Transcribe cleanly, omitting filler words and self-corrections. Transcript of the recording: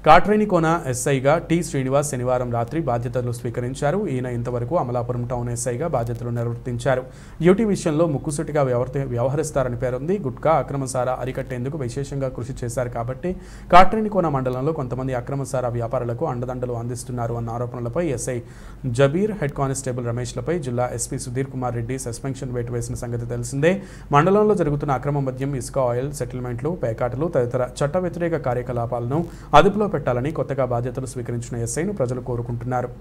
Katrenikona ఎస్ఐగా T Srinivas శనివారం రాత్రి బాధ్యతలు స్వీకరించారు. ఈయన ఇంతవరకు అమలాపురం టౌన్ ఎస్ఐగా బాధ్యతలు నిర్వర్తించారు. డ్యూటీ విషయంలో ముక్కుసూటిగా వ్యవహరిస్తారని పేరుంది. గుట్కా అక్రమసారా అరికట్టేందుకు విశేషంగా కృషి చేశారు కాబట్టి కాట్రేనికోన మండలంలో కొంతమంది అక్రమసారా వ్యాపారులకు అండదండలు అందిస్తున్నారు అన్న ఆరోపణలపై ఎస్ఐ జబీర్, హెడ్ కానిస్టేబుల్ రమేష్లపై జిల్లా ఎస్పీ సుధీర్ కుమార్ రెడ్డి సస్పెన్షన్ వేటు వేసిన సంగతి తెలిసిందే. మండలంలో జరుగుతున్న అక్రమ మద్యం, ఇసుక, ఆయిల్ సెటిల్మెంట్లు, పేకాటలు తదితర చట్ట వ్యతిరేక కార్యకలాపాలను అదుపులో పెట్టాలని కొత్తగా బాధ్యతలు స్వీకరించిన ఎస్ఐను ప్రజలు కోరుకుంటున్నారు.